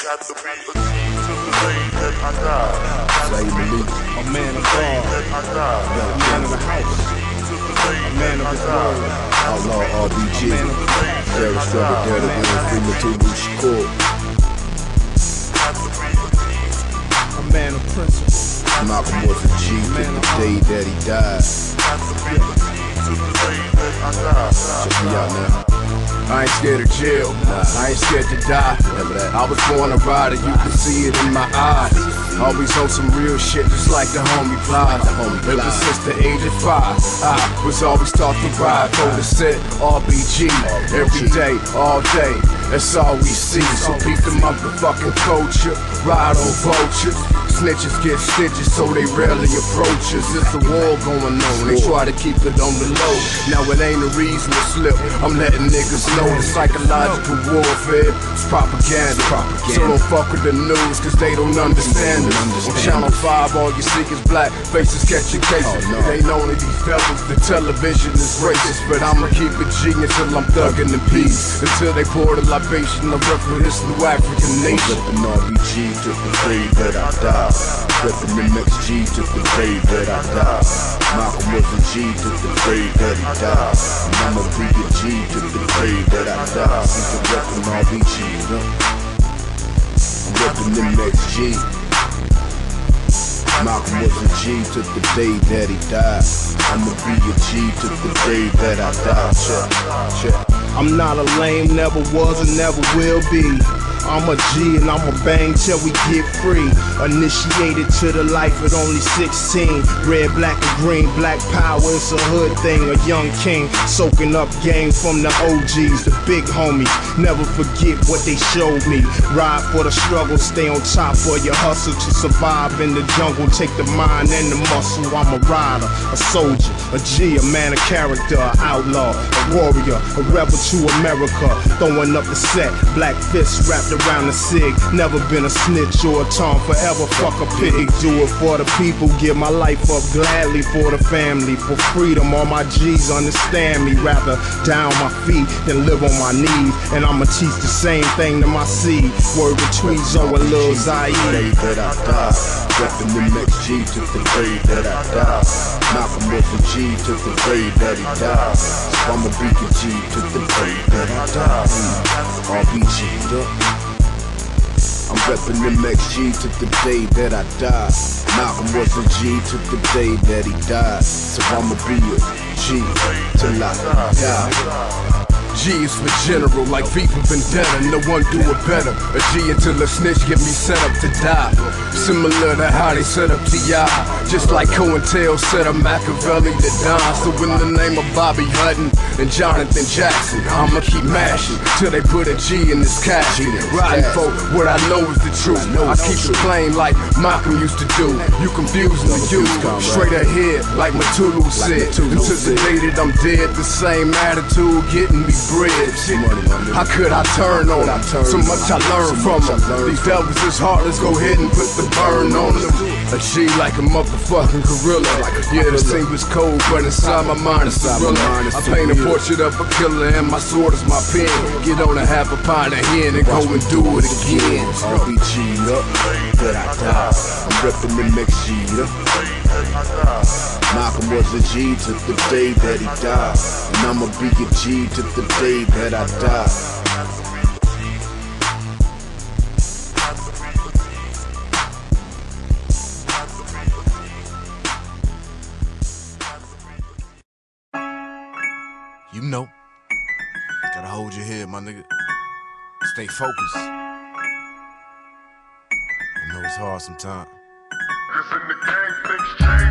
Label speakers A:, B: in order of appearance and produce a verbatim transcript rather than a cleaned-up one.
A: Say Malik,
B: A man of God, a man of the house, a man of his word,
A: Outlaw R B G,
B: a man of the past,
A: Jerry Struggle, Dare to Win, Free Matulu Shakur,
B: a man of principle.
A: Malcolm was a G to the day that he died. Check me out now. I ain't scared of jail, I ain't scared to die. I was born a rider, you can see it in my eyes. Always on some real shit, just like the homie Plies. Ever since the age of five, I was always taught to ride for the set R B G. Every day, all day, that's all we see. So beat the motherfucking culture, ride on vultures. Snitches get stitches, so they rarely approach us. It's a war going on, they try to keep it on the low. Now it ain't a reason to slip, I'm letting niggas know the psychological warfare is propaganda. So don't fuck with the news, cause they don't understand it. On Channel five, all you see is black faces catching cases. It ain't only these devils, the television is racist. But I'ma keep it G until I'm thugging in peace. Until they pour the libation, I rep for this new African nation. Reppin' R B G to the day that I die. Reppin' M X G to the day that I die. Malcolm was a G to the day that he died. And I'ma be a G to the day that I die. See the reppin' R B G, huh? I'm reppin' M X G. Malcolm was a G to the day that he died. I'ma be a G to the day that I die. Check, check.
B: I'm not a lame, never was and never will be. I'm a G and I'ma bang till we get free. Initiated to the life at only sixteen. Red, black, and green, black power, it's a hood thing. A young king, soaking up game from the O Gs, the big homies. Never forget what they showed me. Ride for the struggle, stay on top of your hustle. To survive in the jungle, take the mind and the muscle. I'm a rider, a soldier, a G, a man of character, an outlaw, a warrior, a rebel to America. Throwing up the set, black fists wrapped around the sig. Never been a snitch or a tom, forever fuck a pig. Do it for the people, give my life up gladly for the family, for freedom. All my G's understand me, rather down my feet than live on my knees. And I'ma teach the same thing to my seed. Word between Zoe and Lil Zaire.
A: That I die, reppin' M X G to the day that I die. Malcolm was a G to the day that he died. So I'ma be a G to the day that I die. Mm. R B G, huh? I'm reppin' M X G to the day that I die. Malcolm was a G to the day that he died. So I'ma be a G till I die. G is for general, like V for Vendetta, no one do it better. A G until a snitch get me set up to die. Similar to how they set up T I, just like COINTEL set up Machiavelli to die. So in the name of Bobby Hutton and Jonathan Jackson, I'ma keep mashing till they put a G in this casket. Riding for what I know is the truth. I keep it plain like Malcolm used to do. You confusing the youth, straight ahead like Matulu said. Until the day that I'm dead, the same attitude getting me bread. How could I turn on them? So much I learned from them. These devils is heartless, go ahead and put the burn on them. A G like a motherfucking gorilla. Yeah, the scene was cold, but inside my mind is thriller. I paint a portrait of a killer and my sword is my pen. Get on a half a pint of hen and go and do it again. R B G up, that I die. I'm reppin' M X G up. Malcolm was a G to the day that he died. And I'ma be a G to the day that I die. You know, gotta hold your head, my nigga. Stay focused. I know it's hard sometimes.
C: Cause in the gang things change.